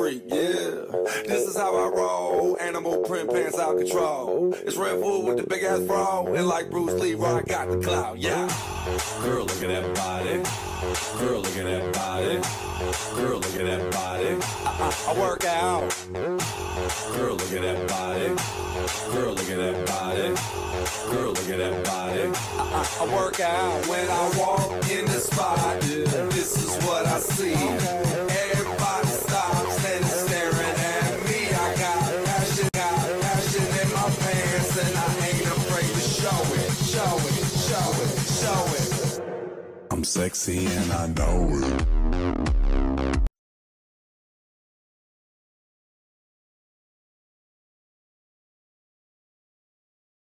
freak, yeah. This is how I roll, animal print pants out control. It's Red Bull with the big ass bra, and like Bruce Lee, I got the clout, yeah. Girl, look at that body. Girl, look at that body. Girl, look at that body. I work out. Girl, look at that body. Girl, look at that body. Girl, look at that body. I work out when I walk in the spot. This is what I see. Everybody stops and is staring at me. I got passion in my pants, and I ain't afraid to show it, show it, show it, show it. I'm sexy and I know it.